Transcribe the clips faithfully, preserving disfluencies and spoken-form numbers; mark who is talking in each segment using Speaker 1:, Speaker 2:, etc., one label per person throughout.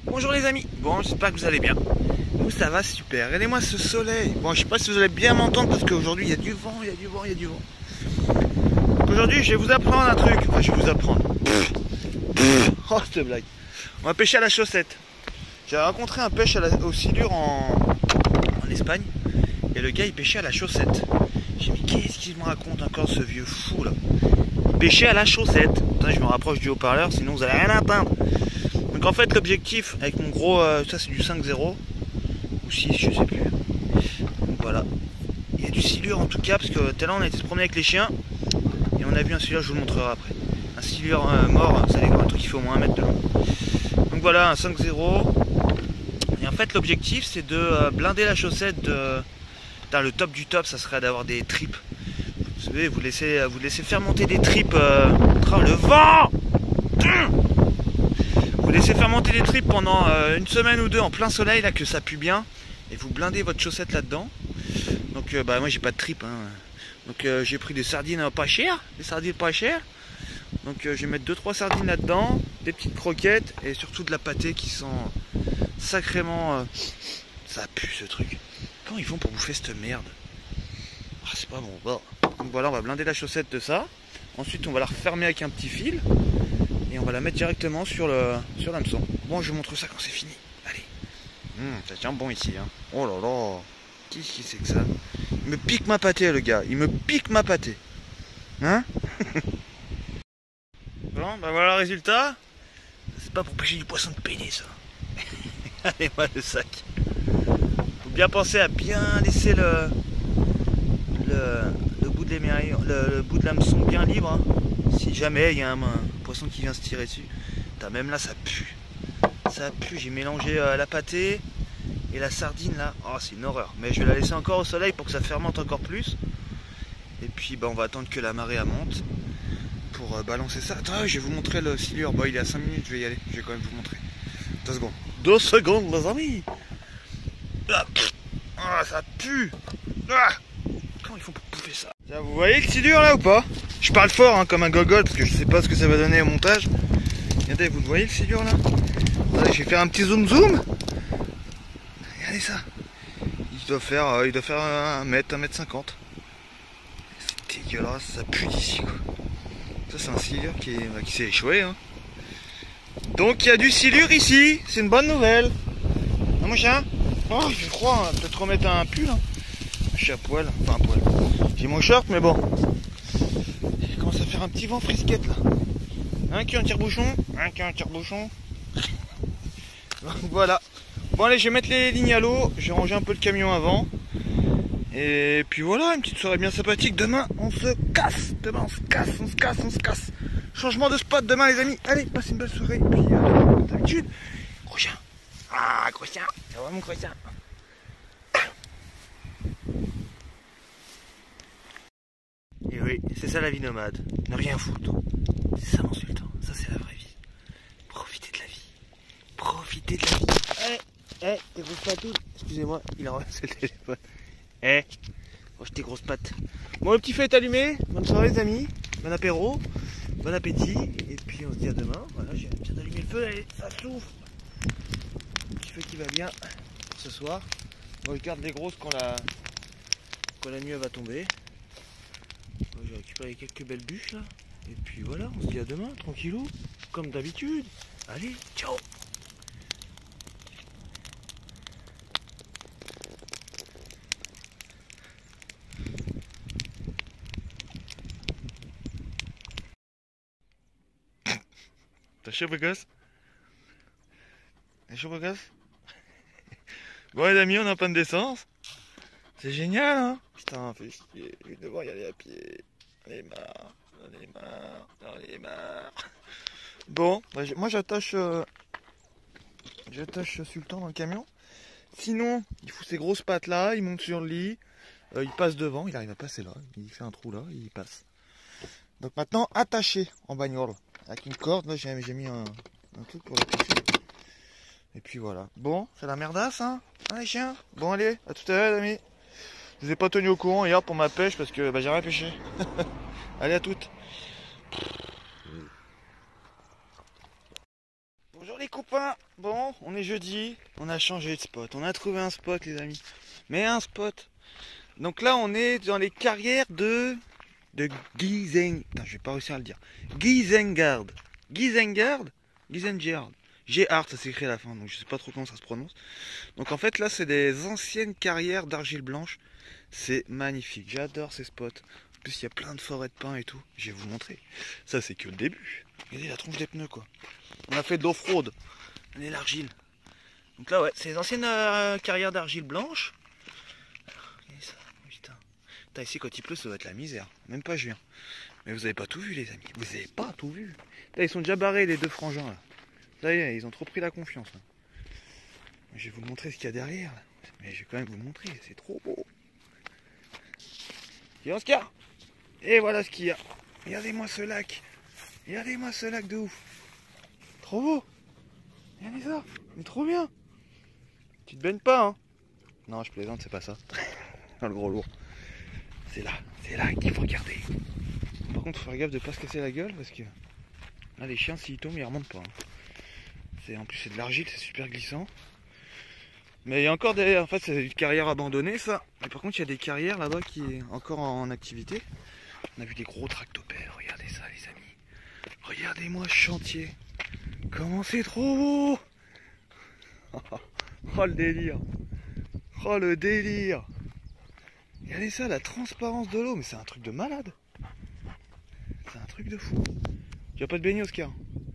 Speaker 1: Bonjour les amis, bon j'espère que vous allez bien. Nous ça va super, regardez-moi ce soleil. Bon je sais pas si vous allez bien m'entendre parce qu'aujourd'hui il y a du vent, il y a du vent, il y a du vent. Aujourd'hui je vais vous apprendre un truc, enfin je vais vous apprendre. Pff, pff, oh cette blague. On va pêcher à la chaussette. J'ai rencontré un pêche à la, au silure en, en Espagne. Et le gars il pêchait à la chaussette. J'ai dit qu'est-ce qu'il me raconte encore ce vieux fou là. Il pêchait à la chaussette. Attends, je me rapproche du haut-parleur sinon vous allez rien atteindre. Donc en fait l'objectif avec mon gros, euh, ça c'est du cinq zéro ou six je sais plus. Donc voilà. Il y a du silure en tout cas parce que tout à l'heure on a été se promener avec les chiens. Et on a vu un silure, je vous le montrerai après. Un silure euh, mort, vous savez, un truc qui fait au moins un mètre de long. Donc voilà un cinq zéro. Et en fait l'objectif c'est de euh, blinder la chaussette de... Putain, le top du top ça serait d'avoir des tripes. Vous savez, vous laissez, vous laissez faire monter des tripes. Euh... Oh, le vent. Vous laissez faire monter des tripes pendant euh, une semaine ou deux en plein soleil là que ça pue bien. Et vous blindez votre chaussette là-dedans. Donc euh, bah moi j'ai pas de tripes hein. Donc euh, j'ai pris des sardines euh, pas chères. Des sardines pas chères. Donc euh, je vais mettre deux trois sardines là-dedans. Des petites croquettes. Et surtout de la pâtée qui sent sacrément... Euh... Ça pue ce truc. Comment ils font pour bouffer cette merde? Ah, c'est pas bon. Bon. Donc voilà, on va blinder la chaussette de ça. Ensuite, on va la refermer avec un petit fil. Et on va la mettre directement sur le sur l'hameçon. Bon, je vous montre ça quand c'est fini. Allez. Mmh, ça tient bon ici. Hein. Oh là là. Qu'est-ce que c'est que ça? Il me pique ma pâtée, le gars. Il me pique ma pâtée. Hein? Bon, bah voilà le résultat. C'est pas pour pêcher du poisson de pénis, ça. Allez, moi le sac. Bien penser à bien laisser le, le, le bout de l'émerillon, le, le bout de l'hameçon bien libre hein. Si jamais il y a un, un poisson qui vient se tirer dessus. T'as même là ça pue. Ça pue, j'ai mélangé euh, la pâtée et la sardine là. Oh c'est une horreur. Mais je vais la laisser encore au soleil pour que ça fermente encore plus. Et puis bah, on va attendre que la marée monte pour euh, balancer ça. Attends, je vais vous montrer le silure. Bon il est à cinq minutes, je vais y aller. Je vais quand même vous montrer. deux secondes. deux secondes les amis. Ah, ah, ça pue. Ah, comment ils font pour bouffer ça? Tiens, vous voyez le silure là ou pas? Je parle fort hein, comme un gogol parce que je sais pas ce que ça va donner au montage. Regardez, vous le voyez le silure là? Attendez, je vais faire un petit zoom zoom. Regardez ça. Il doit faire, euh, il doit faire un mètre, un mètre cinquante. C'est dégueulasse, ça pue d'ici quoi. Ça c'est un silure qui est, bah, qui s'est échoué hein. Donc il y a du silure ici, c'est une bonne nouvelle. Ah mon chien? Oh, j'ai froid, hein. Peut-être remettre un pull. Hein. Je suis à poil, enfin à poil. J'ai mon short, mais bon. Il commence à faire un petit vent frisquette là. Un qui est un tire-bouchon, un qui est un tire-bouchon. Voilà. Bon, allez, je vais mettre les lignes à l'eau. Je vais ranger un peu le camion avant. Et puis voilà, une petite soirée bien sympathique. Demain, on se casse. Demain, on se casse, on se casse, on se casse. Changement de spot demain, les amis. Allez, passez une belle soirée. Et puis, euh, comme d'habitude, gros chien. Ah, gros chien, c'est vraiment gros chien. Et oui, c'est ça la vie nomade. Ne rien foutre. C'est ça mon sultan. Ça c'est la vraie vie. Profitez de la vie. Profitez de la vie. Eh, eh, tes grosses pattes. Excusez-moi, il a ramassé le téléphone. Eh, roche tes grosses pattes. Bon, le petit feu est allumé. Bonne soirée les amis. Bon apéro. Bon appétit. Et puis on se dit à demain. Voilà, j'ai bien allumé le feu. Allez, ça souffle. Qui va bien ce soir. On regarde les grosses quand la quand la nuit va tomber. J'ai récupéré quelques belles bûches là. Et puis voilà, on se dit à demain, tranquillou, comme d'habitude. Allez, ciao. T'as chaud beau gosse? T'as chaud beau gosse? Bon les amis, on est en panne d'essence. C'est génial hein. Putain, fait chier. Je vais devoir y aller à pied. J'en ai marre. J'en ai marre. J'en ai marre. Bon, bah, moi j'attache euh, j'attache Sultan dans le camion. Sinon, il fout ses grosses pattes là, il monte sur le lit, euh, il passe devant, il arrive à passer là, il fait un trou là, il passe. Donc maintenant, attaché en bagnole. Avec une corde, là j'ai mis un, un truc pour l'attacher. Et puis voilà. Bon, c'est la merdasse, hein, hein les chiens. Bon allez, à tout à l'heure les amis. Je vous ai pas tenu au courant hier pour ma pêche parce que bah, j'ai rien pêché. Allez à toutes. Bonjour Bonjour les copains. Bon, on est jeudi, on a changé de spot, on a trouvé un spot les amis. Mais un spot. Donc là on est dans les carrières de... de Gizeng... Putain, je vais pas réussir à le dire. Gizengard. Gizengard Gizengard. G-Art, ça s'écrit à la fin, donc je sais pas trop comment ça se prononce. Donc en fait là c'est des anciennes carrières d'argile blanche. C'est magnifique, j'adore ces spots. En plus il y a plein de forêts de pins et tout. Je vais vous montrer. Ça c'est que le début. Regardez la tronche des pneus quoi. On a fait de l'off-road. On est l'argile. Donc là ouais, c'est les anciennes euh, carrières d'argile blanche. Regardez ça, putain. Putain, ici quand il pleut ça va être la misère. Même pas juin. Mais vous avez pas tout vu les amis. Vous avez pas tout vu. Là, ils sont déjà barrés les deux frangins là. Ça y est, ils ont trop pris la confiance. Là. Je vais vous montrer ce qu'il y a derrière. Là. Mais je vais quand même vous montrer, c'est trop beau. Tiens Oscar. Et voilà ce qu'il y a. Regardez-moi ce lac. Regardez-moi ce lac de ouf. Trop beau. Regardez ça. C'est trop bien. Tu te baignes pas hein? Non je plaisante, c'est pas ça. Dans le gros lourd. C'est là. C'est là qu'il faut regarder. Par contre faut faire gaffe de pas se casser la gueule parce que là les chiens s'ils tombent ils remontent pas. Hein. En plus c'est de l'argile, c'est super glissant. Mais il y a encore des... En fait c'est une carrière abandonnée ça. Mais par contre il y a des carrières là-bas qui est encore en activité. On a vu des gros tractopelles, regardez ça les amis. Regardez-moi ce chantier. Comment c'est trop beau. Oh le délire. Oh le délire. Regardez ça, la transparence de l'eau. Mais c'est un truc de malade. C'est un truc de fou. Tu vas pas te baigner Oscar?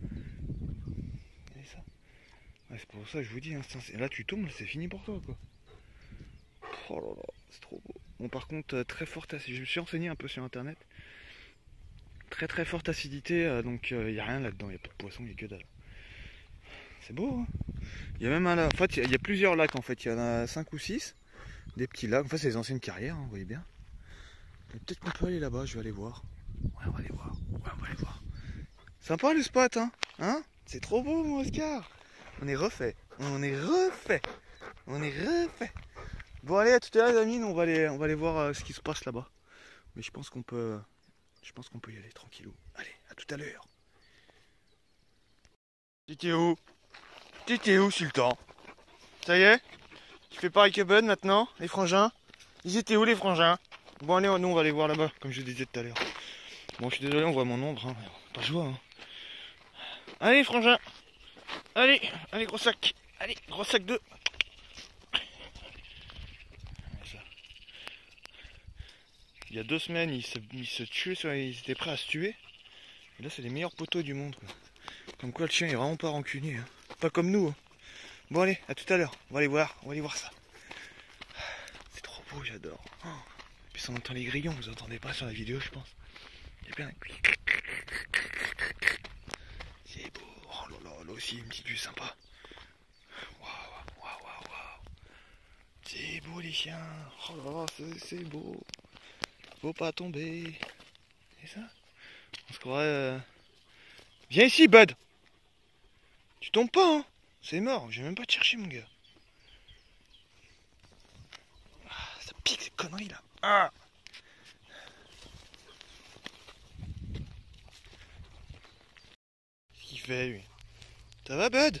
Speaker 1: Ouais, c'est pour ça que je vous dis, hein, là tu tombes, c'est fini pour toi quoi. Oh là là, c'est trop beau. Bon par contre, euh, très forte acidité, je me suis renseigné un peu sur internet. Très très forte acidité, euh, donc il euh, n'y a rien là-dedans, il n'y a pas de poisson, il n'y a que dalle. C'est beau hein. Il y a même un lac, en fait il y, y a plusieurs lacs en fait, il y en a cinq ou six. Des petits lacs, en fait c'est les anciennes carrières, hein, vous voyez bien. Peut-être qu'on peut aller là-bas, je vais aller voir. Ouais on va aller voir, ouais on va aller voir. Sympa le spot hein, hein. C'est trop beau mon Oscar. On est refait, on est refait, on est refait. Bon allez, à tout à l'heure les amis, on va aller, on va aller voir euh, ce qui se passe là-bas. Mais je pense qu'on peut, je pense qu'on peut y aller tranquillou. Allez, à tout à l'heure. T'étais où? T'étais où, Sultan? Ça y est? Tu fais pareil que Bud maintenant, les frangins? Ils étaient où les frangins? Bon allez, nous on va aller voir là-bas, comme je disais tout à l'heure. Bon, je suis désolé, on voit mon ombre, hein. Pas de joie. Hein. Allez, frangins. Allez, allez, gros sac. Allez, gros sac deux. Il y a deux semaines, ils se, ils se tuaient, ils étaient prêts à se tuer. Et là, c'est les meilleurs poteaux du monde. Quoi. Comme quoi, le chien est vraiment pas rancunier. Hein. Pas comme nous. Hein. Bon, allez, à tout à l'heure. On va aller voir, on va aller voir ça. C'est trop beau, j'adore. Oh. Puis on entend les grillons, vous entendez pas sur la vidéo, je pense. Il y a bien un... C'est beau. Oh là là, là aussi, une petite vue sympa. Waouh, waouh, waouh, waouh. C'est beau les chiens. Oh là là, c'est beau. Faut pas tomber. C'est ça? On se croirait... Euh... Viens ici, Bud. Tu tombes pas, hein? C'est mort, je vais même pas te chercher, mon gars. Ah, ça pique ces conneries là. Ah. Qu'est-ce qu'il fait, lui? Ça va, Bud?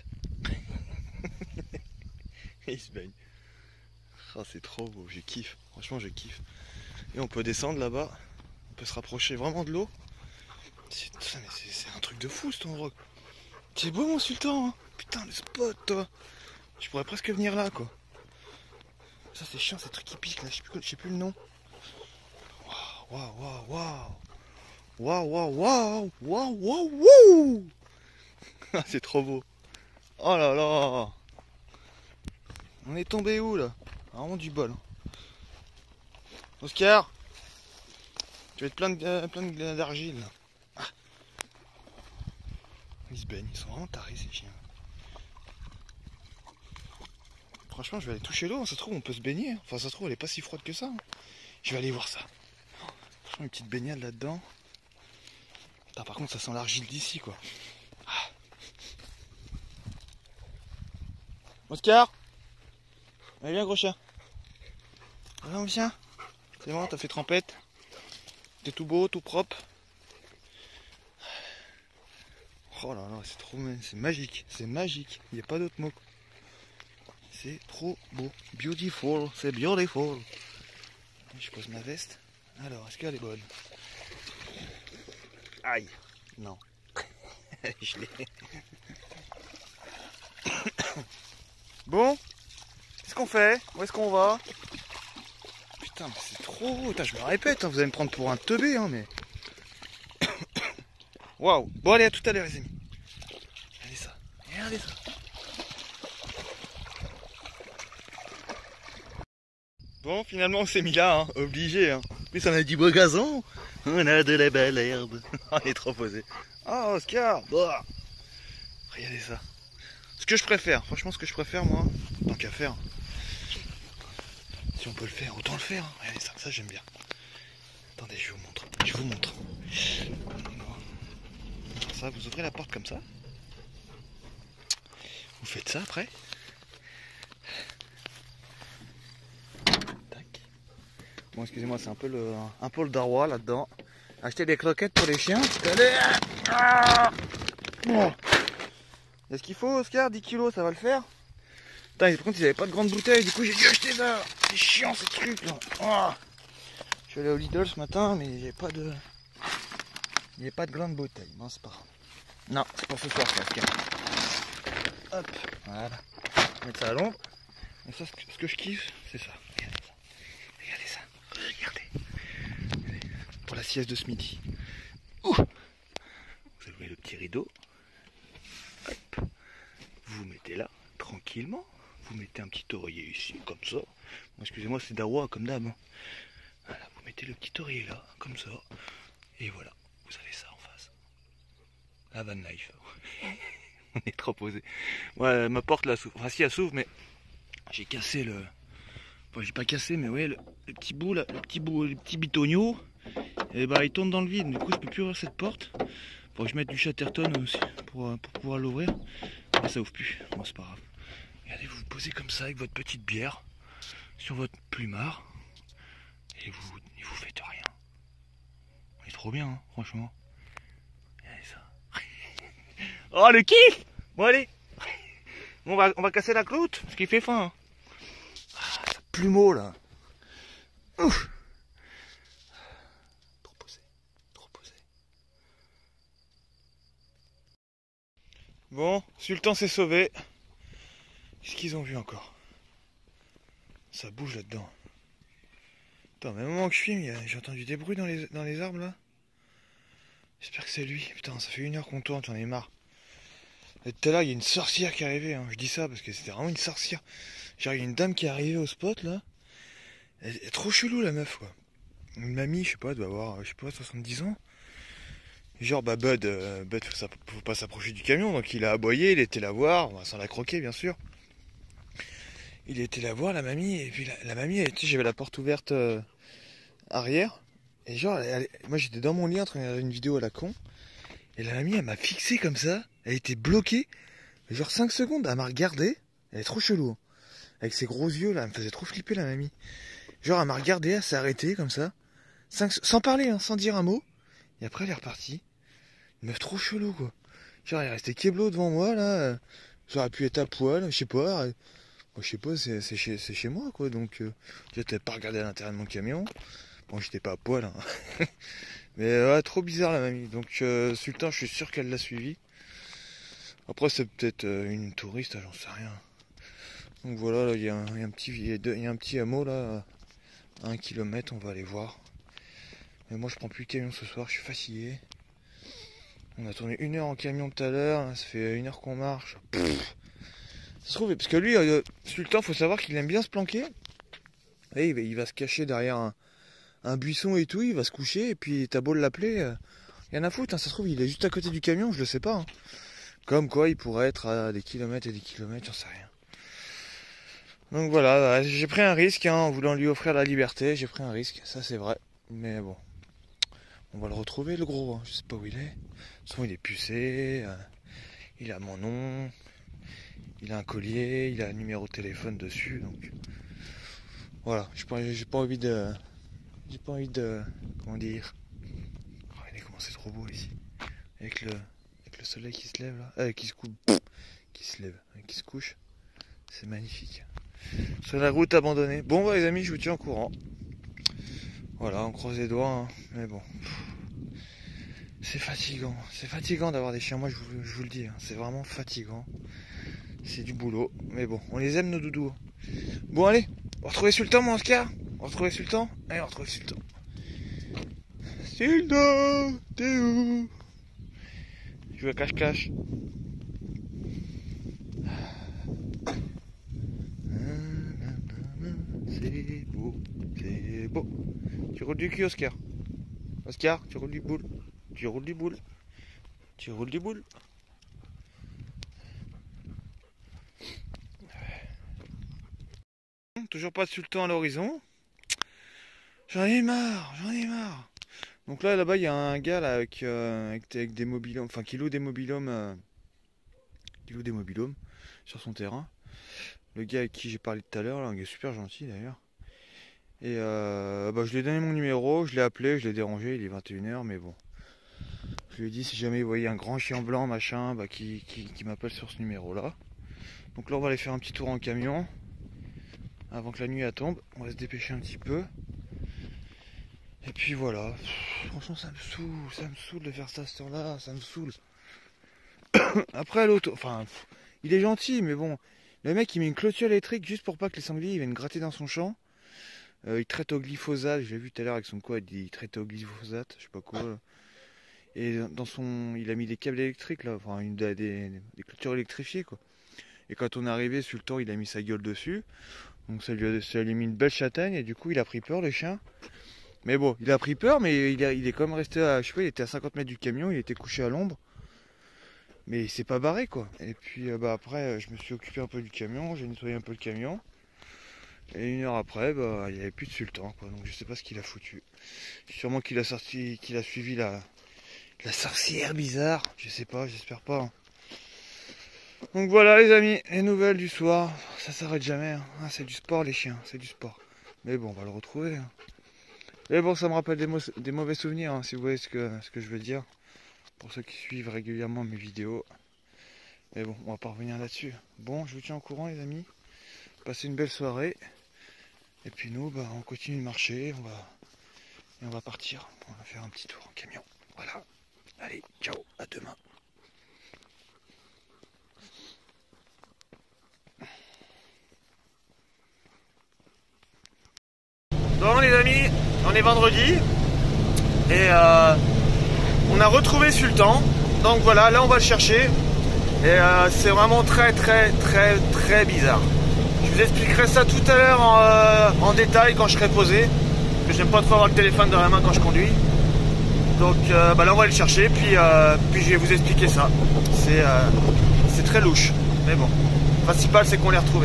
Speaker 1: Il se baigne. Oh, c'est trop beau, je kiffe. Franchement, je kiffe. Et on peut descendre là-bas. On peut se rapprocher vraiment de l'eau. C'est un truc de fou, cet endroit. C'est beau, mon sultan. Hein. Putain, le spot, toi. Je pourrais presque venir là, quoi. Ça, c'est chiant, ces trucs qui piquent, là. Je sais plus, je sais plus le nom. Waouh, waouh, waouh. Waouh, waouh, waouh. Waouh, waouh, waouh. Ah, c'est trop beau. Oh là là. On est tombé où, là? Vraiment du bol. Oscar, tu vas être plein de, euh, plein d'argile. Ah. Ils se baignent, ils sont vraiment tarés ces chiens. Franchement, je vais aller toucher l'eau, ça se trouve on peut se baigner. Enfin, ça se trouve elle est pas si froide que ça. Je vais aller voir ça. Franchement, une petite baignade là-dedans. Par contre, ça sent l'argile d'ici, quoi. Ah. Oscar, allez viens, gros chien. Allez, viens. C'est bon, t'as fait trempette. T'es tout beau, tout propre. Oh là là, c'est trop, c'est magique, c'est magique, il n'y a pas d'autre mot. C'est trop beau, beautiful, c'est beautiful. Je pose ma veste. Alors, est-ce qu'elle est bonne? Aïe, non. Je l'ai. Bon, qu'est-ce qu'on fait? Où est-ce qu'on va? Putain, mais c'est trop beau. Putain, je me répète, hein, vous allez me prendre pour un teubé, hein, mais. Waouh. Bon, allez, à tout à l'heure, les amis. Regardez ça. Regardez ça. Bon, finalement, on s'est mis là, hein, obligé. Hein. Mais ça a du beau gazon. On a de la belle herbe. On est trop posé. Oh, Oscar. Bah. Regardez ça. Ce que je préfère, franchement, ce que je préfère, moi, tant qu'à faire. Si on peut le faire, autant le faire. Hein. Regardez ça, ça j'aime bien. Attendez, je vous montre. Je vous montre. Ça, vous ouvrez la porte comme ça. Vous faites ça après. Tac. Bon, excusez-moi, c'est un peu le, un peu le darois là-dedans. Acheter des croquettes pour les chiens. Allez. Ah. Oh. Est-ce qu'il faut, Oscar? Dix kilos, ça va le faire? Putain, par contre, ils avaient pas de grande bouteille, du coup, j'ai dû acheter ça. C'est chiant, ces trucs là. Oh. Je suis allé au Lidl ce matin, mais il n'y avait pas de. Il n'y avait pas de grande bouteille. Bon, c'est pas grave. Non, c'est pour ce soir, ça, Oscar. Hop, voilà. On va mettre ça à l'ombre. Et ça, ce que je kiffe, c'est ça. Regardez ça. Regardez ça. Regardez. Pour la sieste de ce midi. Ouh. Vous allumez le petit rideau. Hop. Vous mettez là, tranquillement. Vous mettez un petit oreiller ici, comme ça. Bon, excusez-moi, c'est dawa, comme d'hab. Voilà, vous mettez le petit oreiller là, comme ça. Et voilà, vous avez ça en face. La van life. On est trop posé. Ouais, ma porte là s'ouvre. Enfin, si elle s'ouvre, mais j'ai cassé le. Enfin, j'ai pas cassé, mais ouais, le, le petit bout là, le petit bout, le petit bitogno. Et bah, il tourne dans le vide. Du coup, je peux plus ouvrir cette porte. Faut que je mette du Chatterton aussi pour, pour pouvoir l'ouvrir. Et ça ouvre plus. Bon, c'est pas grave. Regardez, vous vous posez comme ça avec votre petite bière sur votre plumard. Et vous, et vous faites rien. On est trop bien, hein, franchement. Regardez ça. Oh, le kiff! Bon, allez. Bon, on, va, on va casser la croûte, parce qu'il fait faim. Hein. Ah, ça plumeau, là. Ouf. Trop posé. Trop posé. Bon, Sultan s'est sauvé. Qu'est-ce qu'ils ont vu encore? Ça bouge là-dedans. Attends, mais au moment que je filme, j'ai entendu des bruits dans les, dans les arbres, là. J'espère que c'est lui. Putain, ça fait une heure qu'on tourne, j'en ai marre. Et tout à l'heure, il y a une sorcière qui est arrivée. Hein. Je dis ça parce que c'était vraiment une sorcière. Genre, il y a une dame qui est arrivée au spot, là. Elle est trop chelou, la meuf, quoi. Une mamie, je sais pas, elle doit avoir, je sais pas, soixante-dix ans. Et genre, bah, Bud, euh, Bud, faut, faut pas s'approcher du camion. Donc, il a aboyé, il était la voir. Bah, sans la croquer, bien sûr. Il était la voir, la mamie. Et puis, la, la mamie, elle, tu sais, j'avais la porte ouverte euh, arrière. Et genre, elle, elle, moi, j'étais dans mon lit en train de regarder une vidéo à la con. Et la mamie, elle m'a fixé comme ça. Elle était bloquée. Genre cinq secondes, elle m'a regardé. Elle est trop chelou. Hein. Avec ses gros yeux, là, elle me faisait trop flipper, la mamie. Genre, elle m'a regardé, elle s'est arrêtée, comme ça. cinq, sans parler, hein, sans dire un mot. Et après, elle est repartie. Une meuf trop chelou, quoi. Genre, elle est restée keblo devant moi, là. J'aurais pu être à poil, je sais pas. Moi, je sais pas, c'est, c'est, chez, c'est chez moi, quoi. Donc, euh, j'étais pas regardé à l'intérieur de mon camion. Bon, j'étais pas à poil, hein. Mais ouais, trop bizarre, la mamie. Donc, euh, Sultan, je suis sûr qu'elle l'a suivi. Après, c'est peut-être euh, une touriste, j'en sais rien. Donc voilà, là, il y, y a un petit, il y, y a un petit hameau, là, à un kilomètre, on va aller voir. Mais moi, je prends plus le camion ce soir, je suis fatigué. On a tourné une heure en camion tout à l'heure, ça fait une heure qu'on marche. Pff, ça se trouve, parce que lui, euh, Sultan, faut savoir qu'il aime bien se planquer. Et il va, il va se cacher derrière un, un buisson et tout, il va se coucher, et puis t'as beau l'appeler, euh, y en a foutre, hein, ça se trouve, il est juste à côté du camion, je le sais pas. Hein. Comme quoi, il pourrait être à des kilomètres et des kilomètres, j'en sais rien. Donc voilà, j'ai pris un risque hein, en voulant lui offrir la liberté, j'ai pris un risque, ça c'est vrai. Mais bon, on va le retrouver le gros, hein. Je sais pas où il est. Souvent il est pucé, euh, il a mon nom, il a un collier, il a un numéro de téléphone dessus, donc voilà, j'ai pas, j'ai pas envie de, j'ai pas envie de, comment dire, regardez comment c'est trop beau ici, avec le, avec avec le soleil qui se lève là, euh, qui se couche, qui se lève, qui se couche, c'est magnifique. Sur la route abandonnée. Bon bah les amis, je vous tiens au courant. Voilà, on croise les doigts, hein. Mais bon, c'est fatigant, c'est fatigant d'avoir des chiens. Moi je vous, je vous le dis, hein. C'est vraiment fatigant. C'est du boulot, mais bon, on les aime nos doudous. Bon allez, on va retrouver Sultan mon Oscar. On va retrouver Sultan. Allez, on va retrouver Sultan. Sultan, t'es où? Je joue à cache-cache. C'est beau, c'est beau. Tu roules du cul, Oscar. Oscar, tu roules du boule. Tu roules du boule. Tu roules du boule. Toujours pas de Sultan à l'horizon. J'en ai marre, j'en ai marre. Donc là, là-bas, il y a un gars là, avec, euh, avec, avec des mobilhomes, enfin qui loue des mobilhomes, euh, qui loue des mobilhomes sur son terrain. Le gars avec qui j'ai parlé tout à l'heure, un gars super gentil d'ailleurs. Et euh, bah, je lui ai donné mon numéro, je l'ai appelé, je l'ai dérangé, il est vingt et une heures, mais bon. Je lui ai dit si jamais il voyait un grand chien blanc, machin, bah, qui, qui, qui m'appelle sur ce numéro-là. Donc là, on va aller faire un petit tour en camion. Avant que la nuit elle tombe, on va se dépêcher un petit peu. Et puis voilà. Pff, franchement, ça me saoule, ça me saoule de faire ça à cette heure-là, ça me saoule. Après l'auto, enfin, pff, il est gentil, mais bon, le mec il met une clôture électrique juste pour pas que les sangliers viennent gratter dans son champ. Euh, il traite au glyphosate, je l'ai vu tout à l'heure avec son quad, il traite au glyphosate, je sais pas quoi. Là. Et dans son, il a mis des câbles électriques là, enfin une des, des, des clôtures électrifiées quoi. Et quand on est arrivé, sur le temps, il a mis sa gueule dessus. Donc ça lui, a, ça lui a mis une belle châtaigne et du coup il a pris peur le chien. Mais bon, il a pris peur mais il, a, il est quand même resté à, je sais pas, il était à cinquante mètres du camion, il était couché à l'ombre. Mais il s'est pas barré quoi. Et puis euh, bah, après je me suis occupé un peu du camion, j'ai nettoyé un peu le camion. Et une heure après, bah, il n'y avait plus de Sultan quoi. Donc je sais pas ce qu'il a foutu. Sûrement qu'il a sorti, qu'il a suivi la, la sorcière bizarre. Je sais pas, j'espère pas. Hein. Donc voilà les amis, les nouvelles du soir, ça s'arrête jamais, hein. Ah, c'est du sport les chiens, c'est du sport. Mais bon, on va le retrouver. Hein. Et bon, ça me rappelle des, des mauvais souvenirs, hein, si vous voyez ce que, ce que je veux dire. Pour ceux qui suivent régulièrement mes vidéos. Mais bon, on va pas revenir là-dessus. Bon, je vous tiens au courant les amis. Passez une belle soirée. Et puis nous, bah, on continue de marcher, on va, et on va partir. On va faire un petit tour en camion. Voilà. Allez, ciao, à demain. Bon les amis, on est vendredi et euh, on a retrouvé Sultan. Donc voilà, là on va le chercher et euh, c'est vraiment très très très très bizarre. Je vous expliquerai ça tout à l'heure en, euh, en détail quand je serai posé. Parce que j'aime pas trop avoir le téléphone dans la main quand je conduis. Donc euh, bah là on va aller le chercher puis, euh, puis je vais vous expliquer ça. C'est euh, c'est très louche, mais bon. Le principal c'est qu'on l'ait retrouvé.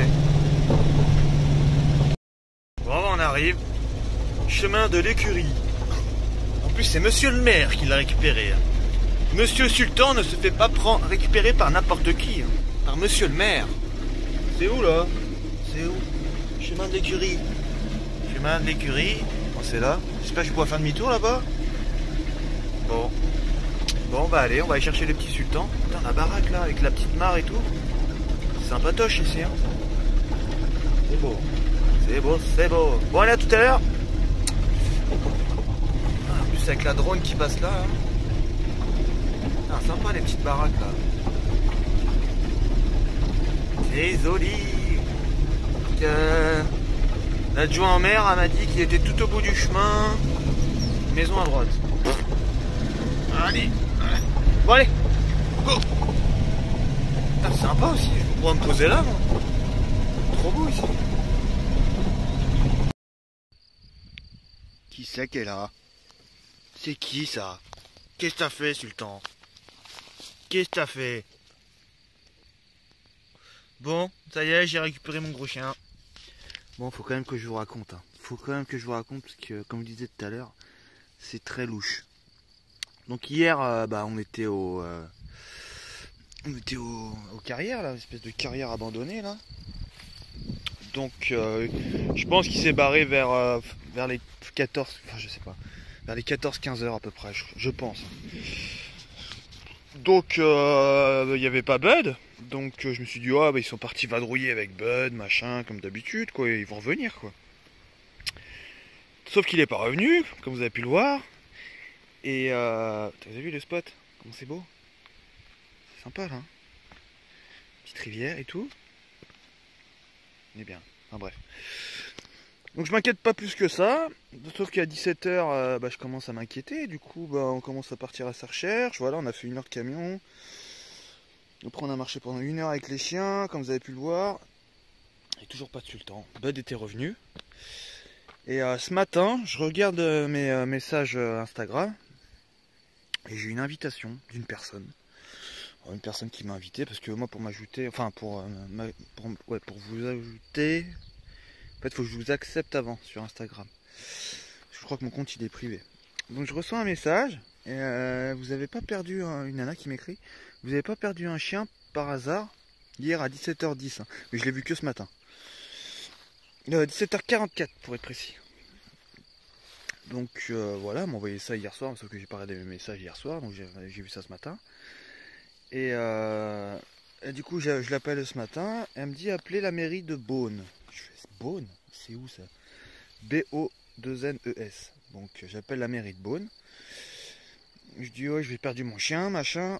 Speaker 1: Bon on arrive. Chemin de l'écurie. En plus c'est monsieur le maire qui l'a récupéré. Monsieur Sultan ne se fait pas prendre, récupérer par n'importe qui. Par monsieur le maire. C'est où là? C'est où? Chemin de l'écurie. Chemin de l'écurie. Bon c'est là. J'espère que je pourrai faire demi-tour là-bas. Bon. Bon bah allez, on va aller chercher les petits sultans. Putain la baraque là avec la petite mare et tout. C'est sympatoche ici hein. C'est beau. C'est beau, c'est beau. Bon allez à tout à l'heure. En plus avec la drone qui passe là. Hein. Ah, sympa les petites baraques là. C'est joli. Euh, L'adjoint en mer m'a dit qu'il était tout au bout du chemin. Maison à droite. Allez. Bon allez. Go. C'est sympa aussi. Je pourrais me poser là. Moi. Trop beau ici. Qui c'est qui est là? C'est qui ça? Qu'est-ce que t'as fait, Sultan? Qu'est-ce que t'as fait? Bon, ça y est, j'ai récupéré mon gros chien. Bon, faut quand même que je vous raconte. Hein. Faut quand même que je vous raconte parce que, comme je disais tout à l'heure, c'est très louche. Donc hier, euh, bah, on était au, euh, on était au, aux carrières là, une espèce de carrière abandonnée là. Donc, euh, je pense qu'il s'est barré vers, euh, vers les quatorze, enfin je sais pas, vers les quatorze quinze heures à peu près, je, je pense. Donc il euh, n'y avait pas Bud. Donc euh, je me suis dit, oh, bah, ils sont partis vadrouiller avec Bud, machin, comme d'habitude, quoi. Ils vont revenir, quoi. Sauf qu'il n'est pas revenu, comme vous avez pu le voir. Et euh, vous avez vu le spot? Comment c'est beau? C'est sympa là. Hein, petite rivière et tout. On est bien. Enfin bref. Donc je m'inquiète pas plus que ça. Sauf qu'à dix-sept heures, euh, bah, je commence à m'inquiéter. Du coup, bah, on commence à partir à sa recherche. Voilà, on a fait une heure de camion. Après, on a marché pendant une heure avec les chiens, comme vous avez pu le voir. Et toujours pas de sultan. Bud était revenu. Et euh, ce matin, je regarde euh, mes euh, messages euh, Instagram. Et j'ai une invitation d'une personne. Alors, une personne qui m'a invité, parce que moi, pour m'ajouter, enfin, pour, euh, pour, ouais, pour vous ajouter, en fait, il faut que je vous accepte avant sur Instagram. Je crois que mon compte, il est privé. Donc, je reçois un message. Et, euh, vous n'avez pas perdu, un, une nana qui m'écrit, vous n'avez pas perdu un chien par hasard hier à dix-sept heures dix. Hein, mais je l'ai vu que ce matin. Euh, dix-sept heures quarante-quatre pour être précis. Donc euh, voilà, elle m'a envoyé ça hier soir, sauf que j'ai pas regardé mes messages hier soir, donc j'ai vu ça ce matin. Et, euh, et du coup, je l'appelle ce matin, elle me dit appeler la mairie de Beaune. Je fais Beaune, c'est où ça? B O deux N E S. Donc j'appelle la mairie de Beaune. Je dis ouais, je vais perdre mon chien, machin.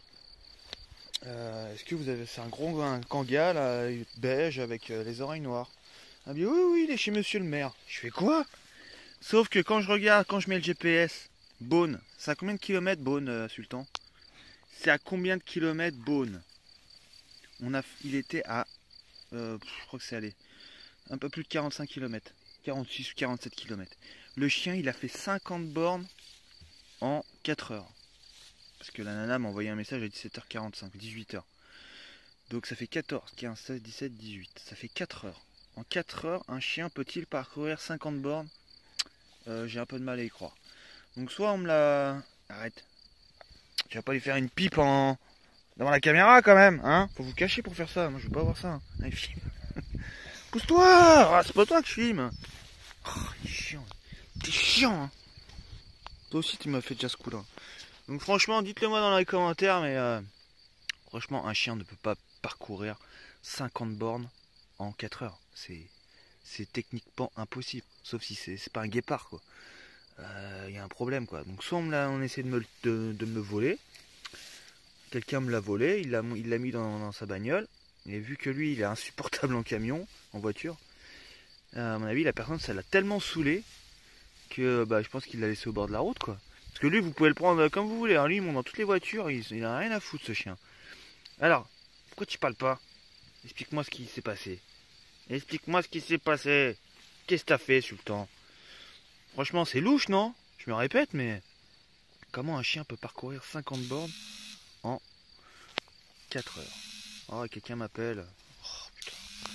Speaker 1: Euh, Est-ce que vous avez, c'est un gros un kanga là, beige avec euh, les oreilles noires. Elle me dit oui, oui, il est chez monsieur le maire. Je fais quoi? Sauf que quand je regarde, quand je mets le G P S, Beaune, c'est à combien de kilomètres Beaune, euh, Sultan? C'est à combien de kilomètres Beaune? On a, il était à, euh, je crois que c'est allé, un peu plus de quarante-cinq kilomètres, quarante-six ou quarante-sept kilomètres. Le chien, il a fait cinquante bornes en quatre heures. Parce que la nana m'a envoyé un message à dix-sept heures quarante-cinq, dix-huit heures. Donc ça fait quatorze, quinze, seize, dix-sept, dix-huit. Ça fait quatre heures. En quatre heures, un chien peut-il parcourir cinquante bornes? euh, J'ai un peu de mal à y croire. Donc soit on me la... Arrête. Tu vas pas lui faire une pipe en... devant la caméra quand même, hein? Faut vous cacher pour faire ça. Moi je veux pas voir ça. Hein. Allez, filme. Pousse-toi! Ah, c'est pas toi que je filme. Oh, il est chiant. T'es chiant, hein. Toi aussi tu m'as fait déjà ce coup-là. Donc franchement, dites-le moi dans les commentaires, mais... Euh, franchement, un chien ne peut pas parcourir cinquante bornes en quatre heures. C'est... C'est techniquement impossible. Sauf si c'est pas un guépard, quoi. Il euh, y a un problème, quoi. Donc soit on, on essaie de me, de, de me le voler. Quelqu'un me l'a volé, il l'a il l'a mis dans, dans sa bagnole. Et vu que lui, il est insupportable en camion, en voiture, euh, à mon avis, la personne, ça l'a tellement saoulé que bah, je pense qu'il l'a laissé au bord de la route, quoi. Parce que lui, vous pouvez le prendre comme vous voulez. Hein. Lui, il monte dans toutes les voitures, il, il a rien à foutre, ce chien. Alors, pourquoi tu parles pas? Explique-moi ce qui s'est passé. Explique-moi ce qui s'est passé. Qu'est-ce que t'as fait, Sultan? Franchement, c'est louche, non? Je me répète, mais... Comment un chien peut parcourir cinquante bornes en quatre heures? Oh, quelqu'un m'appelle. Oh, putain.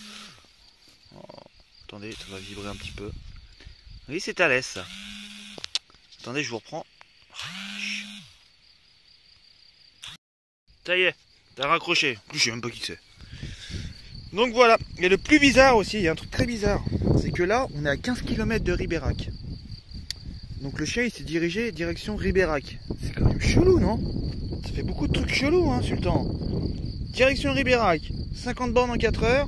Speaker 1: Oh, attendez, ça va vibrer un petit peu. Oui, c'est Thalès, ça. Attendez, je vous reprends. Oh, ça y est, t'as raccroché. En plus, je sais même pas qui c'est. Donc voilà. Et le plus bizarre aussi, il y a un truc très bizarre. C'est que là, on est à quinze kilomètres de Ribérac. Donc le chien, il s'est dirigé direction Ribérac. C'est quand même chelou, non? Ça fait beaucoup de trucs chelous, hein, Sultan. Direction Ribérac. cinquante bornes en quatre heures.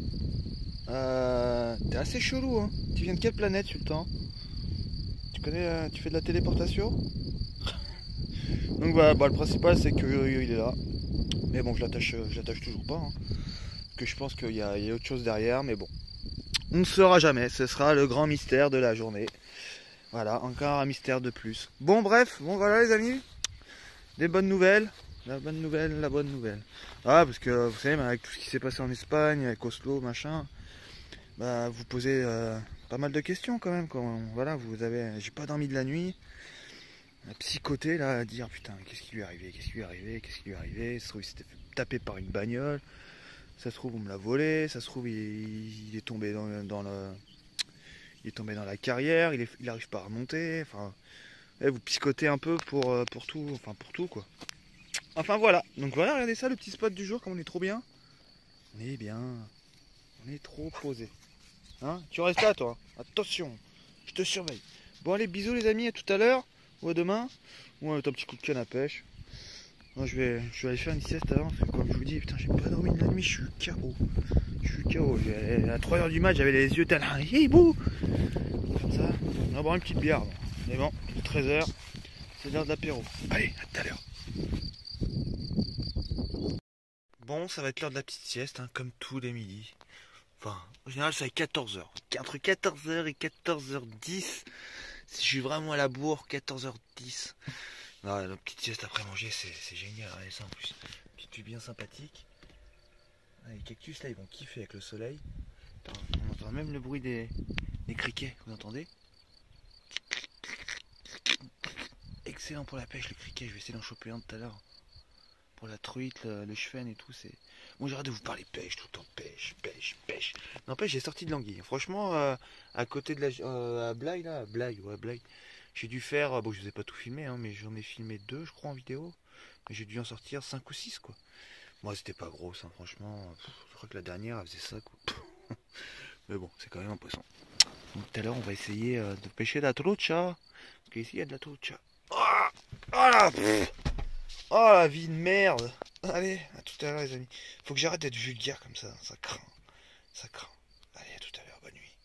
Speaker 1: Euh, T'es assez chelou, hein. Tu viens de quelle planète, Sultan? Tu connais, euh, tu fais de la téléportation? Donc voilà, bah, le principal, c'est que euh, il est là. Mais bon, je l'attache je l'attache toujours pas. Hein. Parce que je pense qu'il y, y a autre chose derrière, mais bon. On ne saura jamais, ce sera le grand mystère de la journée. Voilà, encore un mystère de plus. Bon, bref, bon voilà les amis. Des bonnes nouvelles. La bonne nouvelle, la bonne nouvelle. Ah, parce que vous savez, avec tout ce qui s'est passé en Espagne, avec Oslo, machin, bah vous posez euh, pas mal de questions quand même. Quand, voilà, vous avez, j'ai pas dormi de la nuit. À psychoté là, à dire putain, qu'est-ce qui lui est arrivé, qu'est-ce qui lui est arrivé, qu'est-ce qui lui est arrivé. Ça se trouve, il s'était fait taper par une bagnole. Ça se trouve, on me l'a volé. Ça se trouve, il, il est tombé dans, dans le. Il est tombé dans la carrière, il, est, il arrive pas à remonter, enfin, ouais, vous psychotez un peu pour, pour tout, enfin pour tout quoi. Enfin voilà, donc voilà, regardez ça, le petit spot du jour, comme on est trop bien. On est bien, on est trop posé. Hein, tu restes là toi, attention, je te surveille. Bon allez, bisous les amis, à tout à l'heure, ou à demain, ou un petit coup de canne à pêche. Moi je vais, je vais aller faire une sieste avant, parce que comme je vous dis, putain j'ai pas dormi de la nuit, je suis K O. Je suis K O. À trois heures du mat, j'avais les yeux tellement hibou. Comme ça, on va boire une petite bière. Bon. Mais bon, treize heures, c'est l'heure de l'apéro. Allez, à tout à l'heure. Bon, ça va être l'heure de la petite sieste, hein, comme tous les midis. Enfin, en général, c'est à quatorze heures. Entre quatorze heures et quatorze heures dix. Si je suis vraiment à la bourre, quatorze heures dix. Non, la petite sieste après manger, c'est génial. Regardez ça en plus. Petite vue bien sympathique. Les cactus là, ils vont kiffer avec le soleil. Attends, on entend même le bruit des, des criquets. Vous entendez? Excellent pour la pêche, le criquet. Je vais essayer d'en choper un tout à l'heure. Pour la truite, le, le chevenne et tout, c'est... Bon, j'arrête de vous parler pêche tout le temps, pêche, pêche, pêche. N'empêche, j'ai sorti de l'anguille. Franchement, euh, à côté de la... Euh, à Blaye, là, Blaye, ouais, Blaye. J'ai dû faire... Bon, je vous ai pas tout filmé, hein, mais j'en ai filmé deux, je crois, en vidéo. Mais j'ai dû en sortir cinq ou six, quoi. Moi, c'était pas gros, ça, franchement. Pff, je crois que la dernière, elle faisait ça, quoi. Mais bon, c'est quand même un poisson. Donc, tout à l'heure, on va essayer euh, de pêcher de la trucha. Parce qu'ici, il y a de la trucha. Oh, oh là, pff. Oh la vie de merde. Allez, à tout à l'heure les amis. Faut que j'arrête d'être vulgaire comme ça, ça craint. Ça craint. Allez, à tout à l'heure, bonne nuit.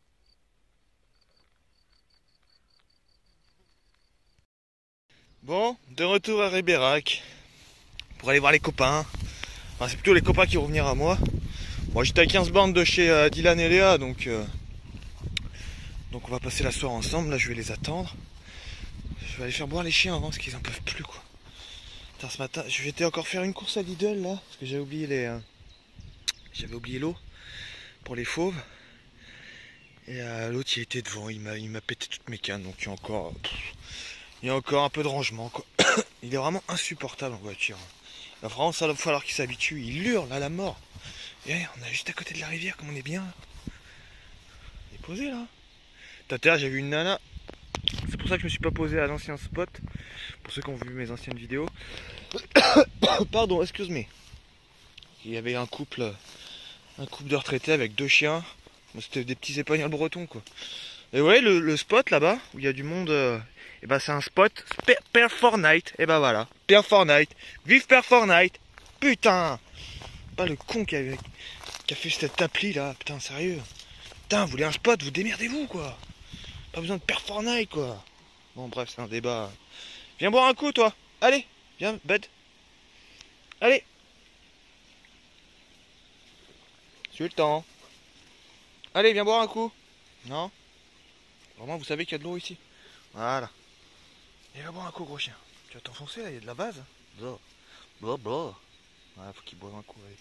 Speaker 1: Bon, de retour à Ribérac. Pour aller voir les copains. Enfin, c'est plutôt les copains qui vont venir à moi. Moi j'étais à quinze bornes de chez euh, Dylan et Léa, donc... Euh, donc on va passer la soirée ensemble, là je vais les attendre. Je vais aller faire boire les chiens avant, parce qu'ils en peuvent plus quoi. Ce matin, je vais encore faire une course à Lidl là, parce que j'avais oublié les, euh, j'avais oublié l'eau pour les fauves. Et euh, l'autre il était devant, il m'a, il m'a pété toutes mes cannes, donc il y a encore, pff, il y a encore un peu de rangement quoi. Il est vraiment insupportable en voiture. Il va vraiment falloir qu'il s'habitue. Il hurle à la mort. Et on est juste à côté de la rivière, comme on est bien. Il est posé là. Tout à l'heure j'ai vu une nana. C'est pour ça que je me suis pas posé à l'ancien spot. Pour ceux qui ont vu mes anciennes vidéos. Pardon, excuse-moi. Il y avait un couple, un couple de retraités avec deux chiens. C'était des petits épagnols bretons quoi. Et ouais, le, le spot là-bas où il y a du monde, euh, et ben c'est un spot Père Fortnite. Et ben voilà, Père Fortnite. Vive Père Fortnite. Putain. Pas le con qui a, qui a fait cette appli là. Putain, sérieux. Putain, vous voulez un spot, vous démerdez-vous quoi. Pas besoin de Père Fortnite quoi. Bon bref, c'est un débat. Viens boire un coup toi. Allez, viens Bud. Allez. Suis le temps. Allez, viens boire un coup. Non. Vraiment, vous savez qu'il y a de l'eau ici. Voilà. Et viens boire un coup, gros chien. Tu vas t'enfoncer là, il y a de la base. Blah. Blah blah. Voilà, faut qu'il boive un coup. Allez.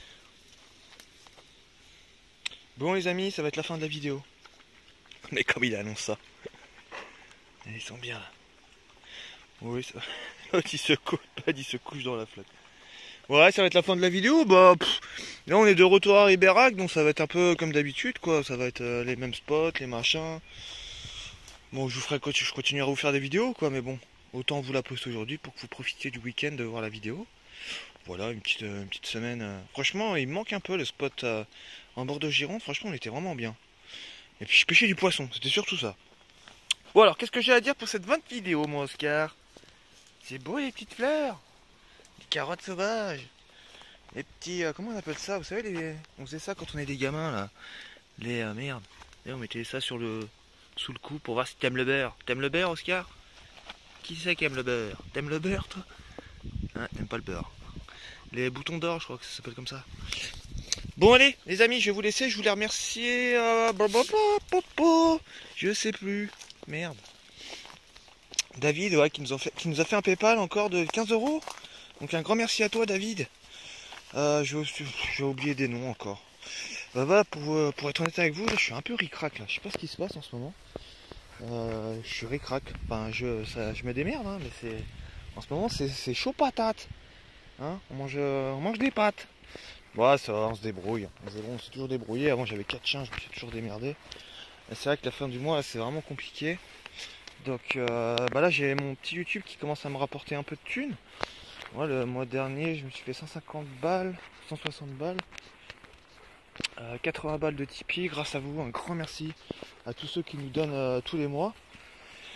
Speaker 1: Bon les amis, ça va être la fin de la vidéo. Mais comme il annonce ça. Ils sont bien là. Oui, ça... L'autre il se couche, il se couche dans la flotte. Ouais, ça va être la fin de la vidéo. Bah, pff, là on est de retour à Ribérac, donc ça va être un peu comme d'habitude, quoi. Ça va être euh, les mêmes spots, les machins. Bon, je vous ferai, je continuerai à vous faire des vidéos, quoi. Mais bon, autant vous la poster aujourd'hui pour que vous profitiez du week-end de voir la vidéo. Voilà, une petite, une petite semaine. Euh... Franchement, il me manque un peu le spot euh, en bord de Gironde. Franchement, on était vraiment bien. Et puis je pêchais du poisson, c'était surtout ça. Bon alors, qu'est-ce que j'ai à dire pour cette vingt vidéo, moi, Oscar? C'est beau les petites fleurs. Les carottes sauvages. Les petits... Euh, comment on appelle ça? Vous savez, les... on faisait ça quand on est des gamins, là. Les... Euh, merde. Et on mettait ça sur le... sous le cou pour voir si t'aimes le beurre. T'aimes le beurre, Oscar? Qui c'est qui aime le beurre? T'aimes le beurre, toi? Ah, t'aimes pas le beurre. Les boutons d'or, je crois que ça s'appelle comme ça. Bon, allez, les amis, je vais vous laisser. Je voulais remercier... Euh... Je sais plus. Merde. David, ouais, qui nous, a fait, qui nous a fait un PayPal encore de quinze euros. Donc un grand merci à toi, David. Euh, j'ai oublié des noms encore. Bah voilà, pour, pour être honnête avec vous, là, je suis un peu ric-rac là. Je sais pas ce qui se passe en ce moment. Euh, je suis ric-rac. Enfin, je, ça, je me démerde, hein, mais c'est en ce moment c'est chaud patate. Hein, on mange, on mange des pâtes. Ouais, ça va, on se débrouille. On s'est toujours débrouillé. Avant j'avais quatre chiens, je me suis toujours démerdé. C'est vrai que la fin du mois, c'est vraiment compliqué. Donc euh, bah là j'ai mon petit YouTube qui commence à me rapporter un peu de thunes. Ouais, le mois dernier je me suis fait cent cinquante balles, cent soixante balles, euh, quatre-vingts balles de Tipeee. Grâce à vous, un grand merci à tous ceux qui nous donnent euh, tous les mois.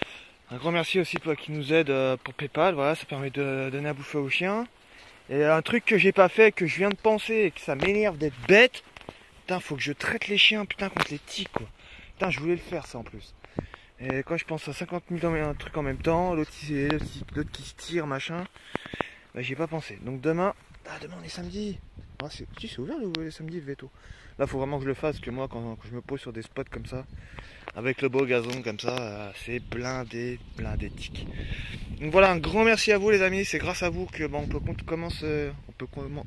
Speaker 1: Un grand merci aussi pour qui nous aide euh, pour PayPal. Voilà, ça permet de donner à bouffer aux chiens. Et un truc que j'ai pas fait, que je viens de penser et que ça m'énerve d'être bête. Putain, faut que je traite les chiens, putain, contre les tiques, quoi. Putain, je voulais le faire, ça, en plus. Et quand je pense à cinquante mille trucs en même temps, l'autre qui, l'autre qui se tire, machin, bah, j'y ai pas pensé. Donc demain, ah, demain on est samedi. Ah, c'est, si, c'est ouvert le, les samedis, le veto. Là, faut vraiment que je le fasse, que moi, quand, quand je me pose sur des spots comme ça, avec le beau gazon comme ça, euh, c'est blindé, blindé tic. Donc voilà, un grand merci à vous les amis, c'est grâce à vous que bon, on peut commence, on peut comment,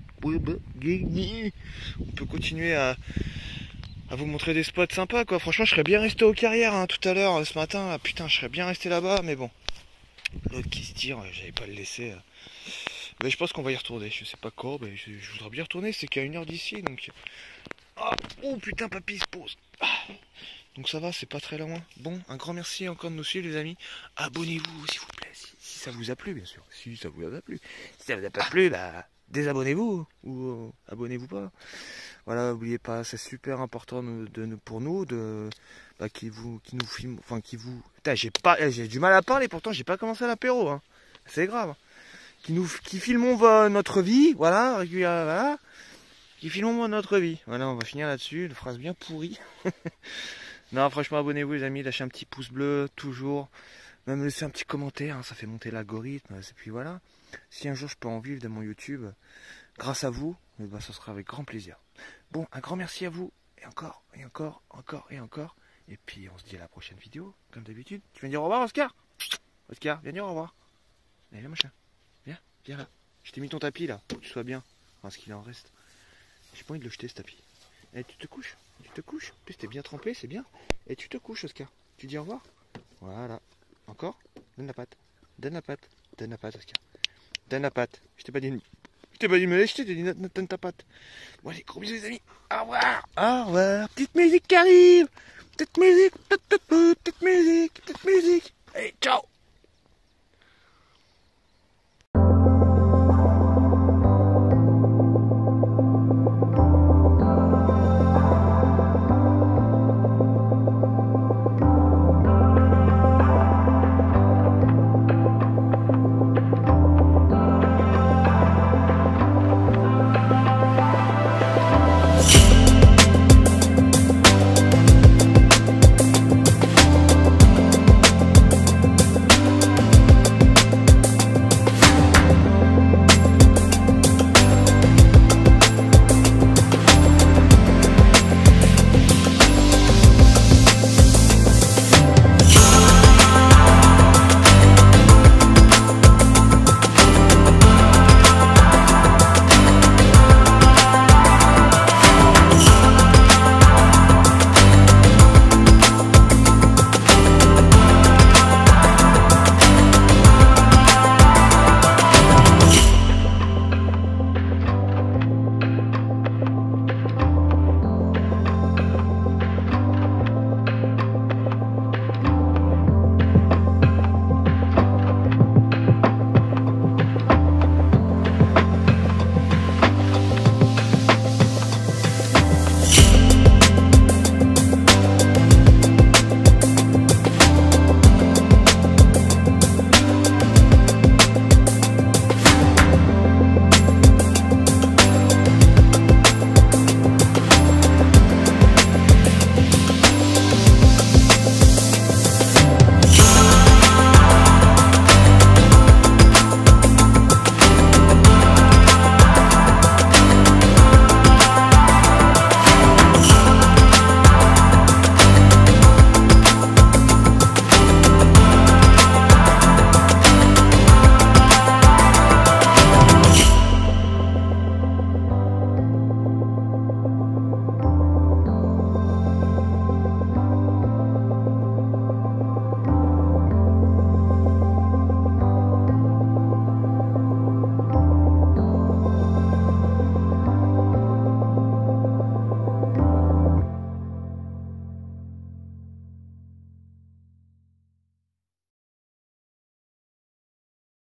Speaker 1: on peut continuer à, à vous montrer des spots sympas quoi. Franchement, je serais bien resté aux carrières hein, tout à l'heure, ce matin. Ah, putain, je serais bien resté là-bas, mais bon, l'autre qui se tire, j'allais pas le laisser. Mais je pense qu'on va y retourner. Je sais pas quand, mais je, je voudrais bien retourner. C'est qu'à une heure d'ici, donc. Oh, oh putain, papy se pose. Ah. Donc ça va, c'est pas très loin. Bon, un grand merci encore de nous suivre les amis. Abonnez-vous s'il vous plaît, si, si ça vous a plu bien sûr. Si ça vous a plu. Si ça vous a pas plu, bah désabonnez-vous ou euh, abonnez-vous pas. Voilà, n'oubliez pas, c'est super important de, de, pour nous de bah, qui vous qui nous filme, enfin qui vous. Putain, j'ai pas, j'ai du mal à parler pourtant j'ai pas commencé l'apéro. Hein. C'est grave. Qui nous, qui filmons notre vie, voilà, régulièrement, voilà. Qui filmons notre vie. Voilà, on va finir là-dessus. Une phrase bien pourrie. Non, franchement, abonnez-vous les amis, lâchez un petit pouce bleu, toujours. Même laissez un petit commentaire, hein, ça fait monter l'algorithme. Et puis voilà. Si un jour je peux en vivre de mon YouTube, grâce à vous, eh ben, ça sera avec grand plaisir. Bon, un grand merci à vous. Et encore, et encore, encore, et encore. Et puis on se dit à la prochaine vidéo, comme d'habitude. Tu viens dire au revoir, Oscar? Oscar, viens dire au revoir. Allez, là, mon chien. Viens, viens là. Je t'ai mis ton tapis là, pour que tu sois bien. Parce qu'il en reste. J'ai pas envie de le jeter ce tapis. Et tu te couches, tu te couches. En plus t'es bien trempé, c'est bien. Et tu te couches Oscar. Tu dis au revoir. Voilà. Encore. Donne la patte. Donne la patte. Donne la patte Oscar. Donne la patte. Je t'ai pas dit. Je t'ai pas dit de me lâcher, je t'ai dit donne ta patte. Bon allez, gros bisous les amis. Au revoir. Au revoir. Petite musique qui arrive. Petite musique. Petite musique. Petite musique. Allez, ciao.